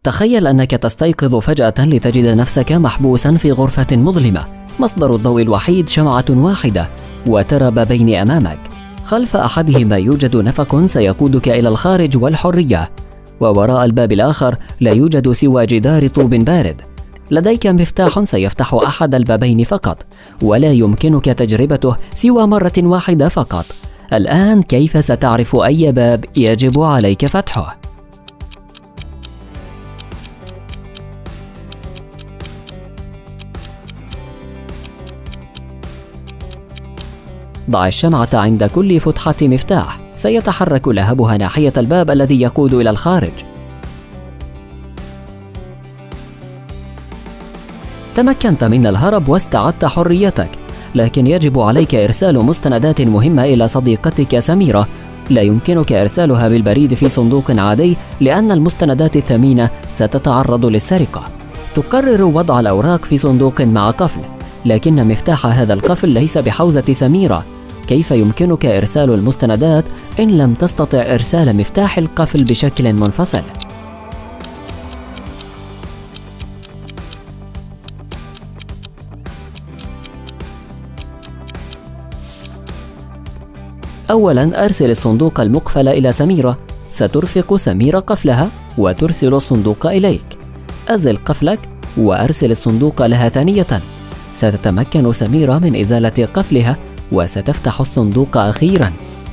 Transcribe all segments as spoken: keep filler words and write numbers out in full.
تخيل أنك تستيقظ فجأة لتجد نفسك محبوسا في غرفة مظلمة، مصدر الضوء الوحيد شمعة واحدة، وترى بابين أمامك، خلف أحدهما يوجد نفق سيقودك إلى الخارج والحرية، ووراء الباب الآخر لا يوجد سوى جدار طوب بارد. لديك مفتاح سيفتح أحد البابين فقط، ولا يمكنك تجربته سوى مرة واحدة فقط. الآن كيف ستعرف أي باب يجب عليك فتحه؟ ضع الشمعة عند كل فتحة مفتاح، سيتحرك لهبها ناحية الباب الذي يقود إلى الخارج. تمكنت من الهرب واستعدت حريتك، لكن يجب عليك إرسال مستندات مهمة إلى صديقتك سميرة. لا يمكنك إرسالها بالبريد في صندوق عادي، لأن المستندات الثمينة ستتعرض للسرقة. تقرر وضع الأوراق في صندوق مع قفل، لكن مفتاح هذا القفل ليس بحوزة سميرة. كيف يمكنك إرسال المستندات إن لم تستطع إرسال مفتاح القفل بشكل منفصل؟ أولاً، أرسل الصندوق المقفل إلى سميرة. سترفق سميرة قفلها وترسل الصندوق إليك. أزل قفلك وأرسل الصندوق لها ثانية. ستتمكن سميرة من إزالة قفلها وستفتح الصندوق أخيراً.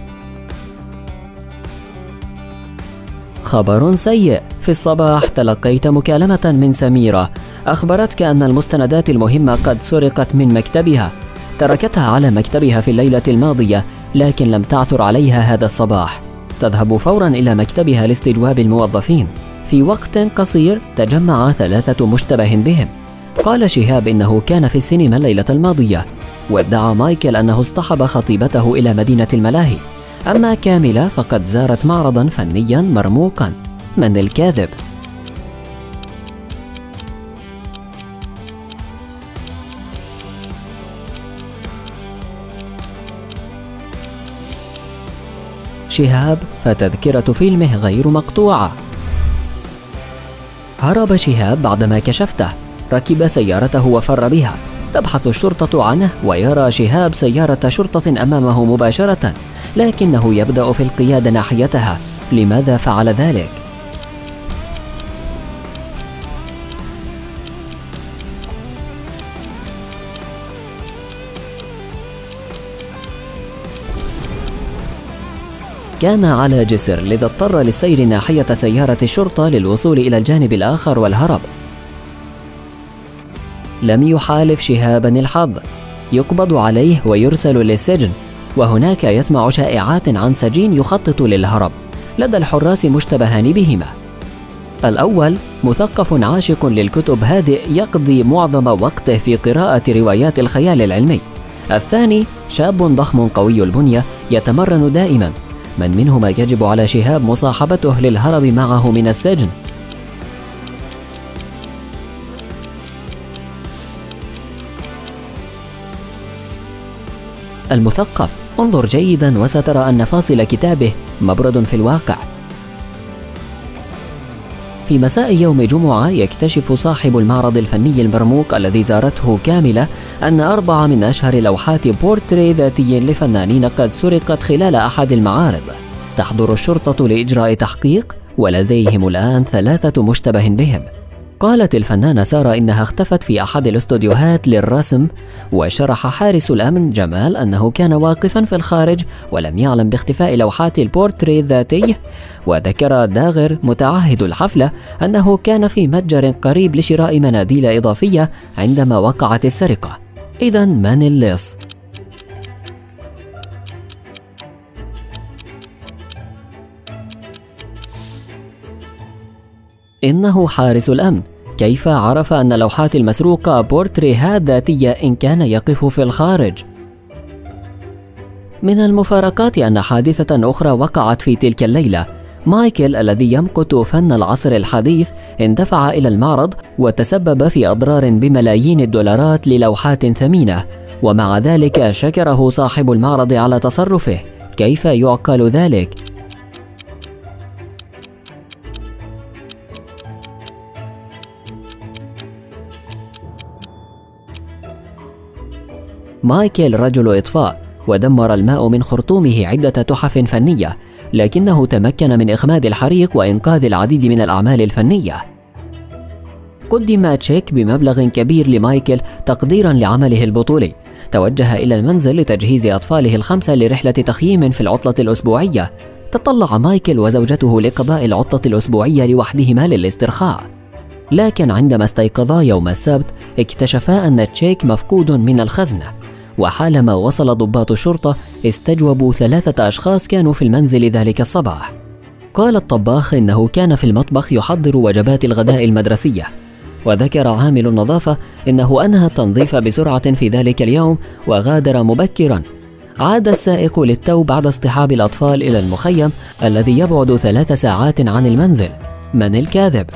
خبر سيء. في الصباح تلقيت مكالمة من سميرة أخبرتك أن المستندات المهمة قد سرقت من مكتبها. تركتها على مكتبها في الليلة الماضية، لكن لم تعثر عليها هذا الصباح. تذهب فورا إلى مكتبها لاستجواب الموظفين. في وقت قصير تجمع ثلاثة مشتبه بهم. قال شهاب إنه كان في السينما الليلة الماضية، وادعى مايكل أنه اصطحب خطيبته إلى مدينة الملاهي. أما كاملة فقد زارت معرضا فنيا مرموقا. من الكاذب؟ شهاب فتذكرة فيلمه غير مقطوعة. هرب شهاب بعدما كشفته. ركب سيارته وفر بها. تبحث الشرطة عنه، ويرى شهاب سيارة شرطة أمامه مباشرة، لكنه يبدأ في القيادة ناحيتها. لماذا فعل ذلك؟ كان على جسر، لذا اضطر للسير ناحية سيارة الشرطة للوصول إلى الجانب الآخر والهرب. لم يحالف شهابا الحظ. يقبض عليه ويرسل للسجن، وهناك يسمع شائعات عن سجين يخطط للهرب. لدى الحراس مشتبهان بهما. الأول مثقف عاشق للكتب هادئ يقضي معظم وقته في قراءة روايات الخيال العلمي. الثاني شاب ضخم قوي البنية يتمرن دائما. من منهما يجب على شهاب مصاحبته للهرب معه من السجن؟ المثقف. انظر جيدا وسترى أن فاصل كتابه مبرد في الواقع. في مساء يوم جمعة يكتشف صاحب المعرض الفني المرموق الذي زارته كاملة أن أربعة من أشهر لوحات بورتري ذاتي لفنانين قد سرقت خلال أحد المعارض. تحضر الشرطة لإجراء تحقيق، ولديهم الآن ثلاثة مشتبه بهم. قالت الفنانة سارة إنها اختفت في أحد الاستوديوهات للرسم، وشرح حارس الأمن جمال أنه كان واقفا في الخارج ولم يعلم باختفاء لوحات البورتري الذاتي. وذكر داغر متعهد الحفلة أنه كان في متجر قريب لشراء مناديل إضافية عندما وقعت السرقة. إذن من اللص؟ إنه حارس الأمن. كيف عرف أن لوحات المسروقة بورتريهات ذاتية إن كان يقف في الخارج؟ من المفارقات أن حادثة أخرى وقعت في تلك الليلة. مايكل الذي يمقت فن العصر الحديث اندفع إلى المعرض وتسبب في أضرار بملايين الدولارات للوحات ثمينة، ومع ذلك شكره صاحب المعرض على تصرفه. كيف يعقل ذلك؟ مايكل رجل إطفاء، ودمر الماء من خرطومه عدة تحف فنية، لكنه تمكن من إخماد الحريق وإنقاذ العديد من الأعمال الفنية. قدم تشيك بمبلغ كبير لمايكل تقديرا لعمله البطولي. توجه إلى المنزل لتجهيز أطفاله الخمسة لرحلة تخييم في العطلة الأسبوعية. تطلع مايكل وزوجته لقضاء العطلة الأسبوعية لوحدهما للاسترخاء، لكن عندما استيقظا يوم السبت اكتشفا أن تشيك مفقود من الخزنة، وحالما وصل ضباط الشرطة استجوبوا ثلاثة أشخاص كانوا في المنزل ذلك الصباح. قال الطباخ إنه كان في المطبخ يحضر وجبات الغداء المدرسية، وذكر عامل النظافة إنه أنهى التنظيف بسرعة في ذلك اليوم وغادر مبكرا. عاد السائق للتو بعد اصطحاب الأطفال إلى المخيم الذي يبعد ثلاث ساعات عن المنزل. من الكاذب؟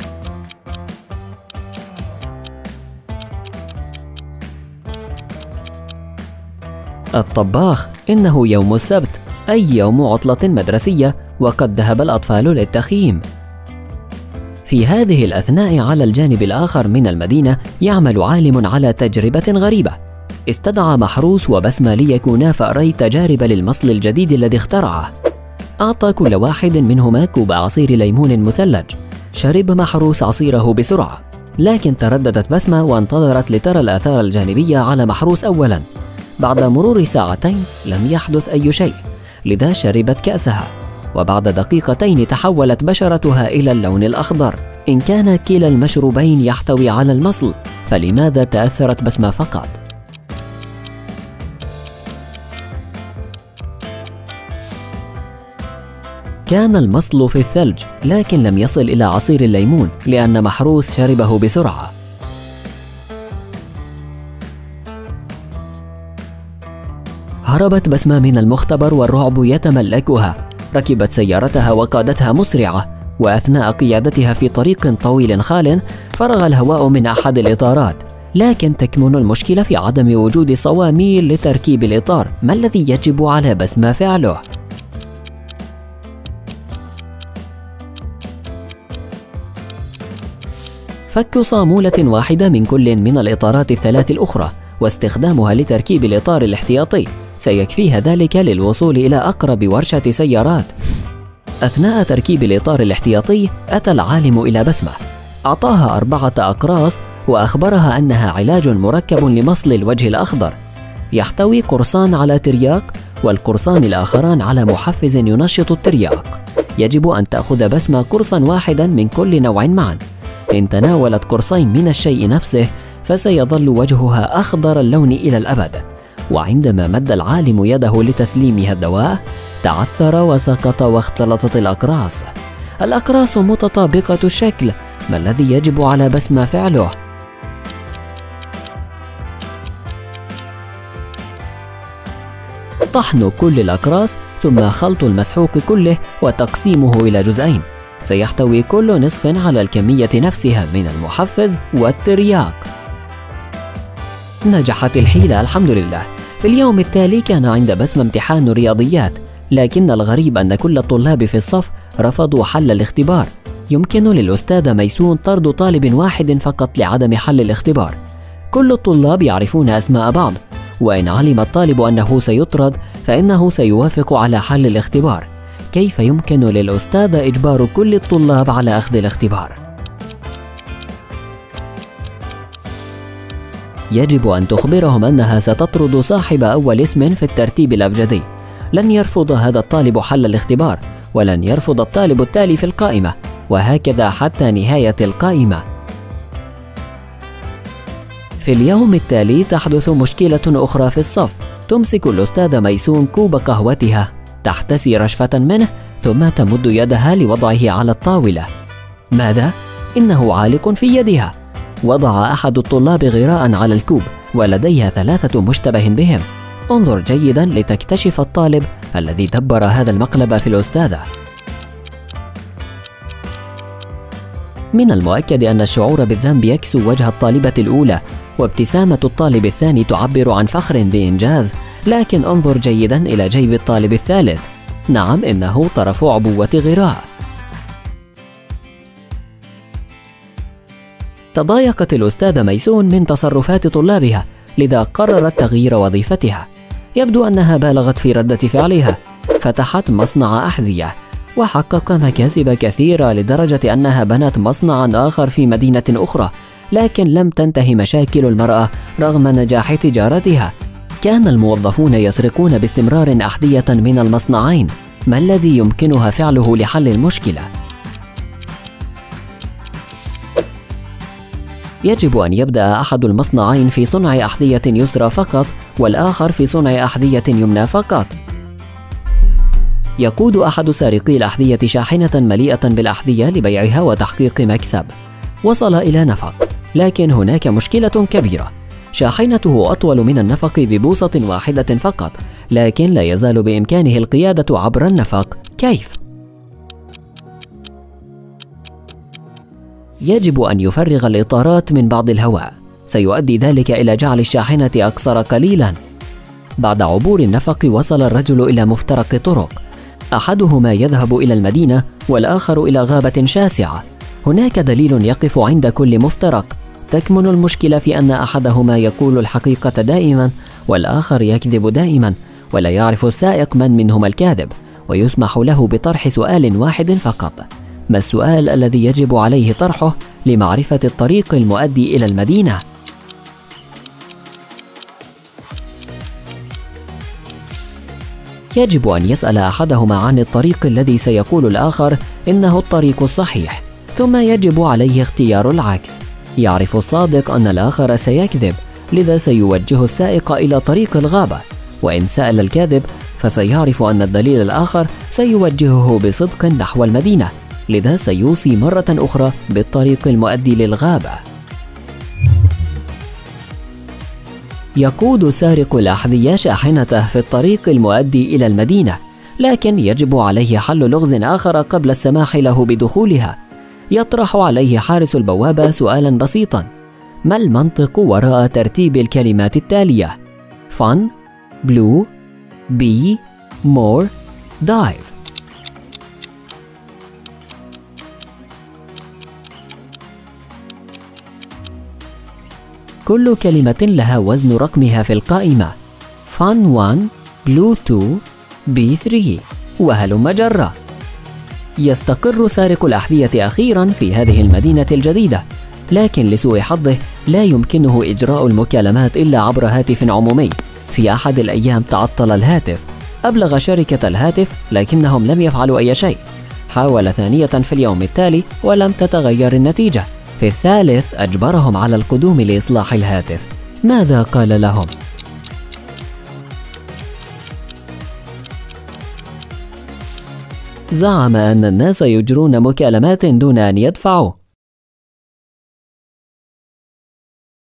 الطباخ: إنه يوم السبت، أي يوم عطلة مدرسية، وقد ذهب الأطفال للتخييم. في هذه الأثناء على الجانب الآخر من المدينة يعمل عالم على تجربة غريبة. استدعى محروس وبسمة ليكونا فأري تجارب للمصل الجديد الذي اخترعه. أعطى كل واحد منهما كوب عصير ليمون مثلج. شرب محروس عصيره بسرعة، لكن ترددت بسمة وانتظرت لترى الآثار الجانبية على محروس أولا. بعد مرور ساعتين لم يحدث أي شيء، لذا شربت كأسها، وبعد دقيقتين تحولت بشرتها إلى اللون الأخضر. إن كان كلا المشروبين يحتوي على المصل، فلماذا تأثرت بسمة فقط؟ كان المصل في الثلج، لكن لم يصل إلى عصير الليمون لأن محروس شربه بسرعة. هربت بسمة من المختبر والرعب يتملكها. ركبت سيارتها وقادتها مسرعة، وأثناء قيادتها في طريق طويل خال فرغ الهواء من أحد الإطارات، لكن تكمن المشكلة في عدم وجود صواميل لتركيب الإطار. ما الذي يجب على بسمة فعله؟ فك صامولة واحدة من كل من الإطارات الثلاث الأخرى واستخدامها لتركيب الإطار الاحتياطي سيكفيها ذلك للوصول إلى أقرب ورشة سيارات. أثناء تركيب الإطار الاحتياطي أتى العالم إلى بسمة، أعطاها أربعة أقراص وأخبرها أنها علاج مركب لمصل الوجه الأخضر، يحتوي قرصان على ترياق والقرصان الآخران على محفز ينشط الترياق. يجب أن تأخذ بسمة قرصا واحدا من كل نوع معا. إن تناولت قرصين من الشيء نفسه فسيظل وجهها أخضر اللون إلى الأبد. وعندما مد العالم يده لتسليمها الدواء تعثر وسقط واختلطت الأقراص. الأقراص متطابقة الشكل. ما الذي يجب على بسمة فعله؟ طحن كل الأقراص ثم خلط المسحوق كله وتقسيمه إلى جزئين. سيحتوي كل نصف على الكمية نفسها من المحفز والترياق. نجحت الحيلة الحمد لله. في اليوم التالي كان عند بسمة امتحان رياضيات، لكن الغريب أن كل الطلاب في الصف رفضوا حل الاختبار. يمكن للأستاذ ميسون طرد طالب واحد فقط لعدم حل الاختبار. كل الطلاب يعرفون أسماء بعض، وإن علم الطالب أنه سيطرد فإنه سيوافق على حل الاختبار. كيف يمكن للأستاذ إجبار كل الطلاب على أخذ الاختبار؟ يجب أن تخبرهم أنها ستطرد صاحب أول اسم في الترتيب الأبجدي. لن يرفض هذا الطالب حل الاختبار، ولن يرفض الطالب التالي في القائمة، وهكذا حتى نهاية القائمة. في اليوم التالي تحدث مشكلة أخرى في الصف. تمسك الأستاذة ميسون كوب قهوتها، تحتسي رشفة منه ثم تمد يدها لوضعه على الطاولة. ماذا؟ إنه عالق في يدها. وضع أحد الطلاب غراء على الكوب ولديها ثلاثة مشتبه بهم. انظر جيدا لتكتشف الطالب الذي دبر هذا المقلب في الأستاذة. من المؤكد أن الشعور بالذنب يكسو وجه الطالبة الأولى، وابتسامة الطالب الثاني تعبر عن فخر بإنجاز. لكن انظر جيدا إلى جيب الطالب الثالث. نعم، إنه طرف عبوة غراء. تضايقت الأستاذة ميسون من تصرفات طلابها، لذا قررت تغيير وظيفتها. يبدو أنها بالغت في ردة فعلها، فتحت مصنع أحذية وحقق مكاسب كثيرة لدرجة أنها بنت مصنعا آخر في مدينة أخرى، لكن لم تنتهي مشاكل المرأة رغم نجاح تجارتها. كان الموظفون يسرقون باستمرار أحذية من المصنعين. ما الذي يمكنها فعله لحل المشكلة؟ يجب أن يبدأ أحد المصنعين في صنع أحذية يسرى فقط، والآخر في صنع أحذية يمنى فقط. يقود أحد سارقي الأحذية شاحنة مليئة بالأحذية لبيعها وتحقيق مكسب. وصل إلى نفق، لكن هناك مشكلة كبيرة. شاحنته أطول من النفق ببوصة واحدة فقط، لكن لا يزال بإمكانه القيادة عبر النفق. كيف؟ يجب أن يفرغ الإطارات من بعض الهواء، سيؤدي ذلك إلى جعل الشاحنة أقصر قليلا. بعد عبور النفق وصل الرجل إلى مفترق طرق، أحدهما يذهب إلى المدينة والآخر إلى غابة شاسعة. هناك دليل يقف عند كل مفترق. تكمن المشكلة في أن أحدهما يقول الحقيقة دائما والآخر يكذب دائما، ولا يعرف السائق من منهما الكاذب، ويسمح له بطرح سؤال واحد فقط. ما السؤال الذي يجب عليه طرحه لمعرفة الطريق المؤدي إلى المدينة؟ يجب أن يسأل أحدهما عن الطريق الذي سيقول الآخر إنه الطريق الصحيح، ثم يجب عليه اختيار العكس. يعرف الصادق أن الآخر سيكذب، لذا سيوجه السائق إلى طريق الغابة، وإن سأل الكاذب فسيعرف أن الدليل الآخر سيوجهه بصدق نحو المدينة، لذا سيوصي مرة أخرى بالطريق المؤدي للغابة. يقود سارق الأحذية شاحنته في الطريق المؤدي إلى المدينة، لكن يجب عليه حل لغز آخر قبل السماح له بدخولها. يطرح عليه حارس البوابة سؤالا بسيطا: ما المنطق وراء ترتيب الكلمات التالية؟ fun, blue, bee, more, dive. كل كلمة لها وزن رقمها في القائمة: fun one, blue two, bee three، وهلم جرا. يستقر سارق الأحذية أخيرا في هذه المدينة الجديدة، لكن لسوء حظه لا يمكنه إجراء المكالمات إلا عبر هاتف عمومي. في أحد الأيام تعطل الهاتف. أبلغ شركة الهاتف لكنهم لم يفعلوا أي شيء. حاول ثانية في اليوم التالي ولم تتغير النتيجة. في الثالث أجبرهم على القدوم لإصلاح الهاتف. ماذا قال لهم؟ زعم أن الناس يجرون مكالمات دون أن يدفعوا.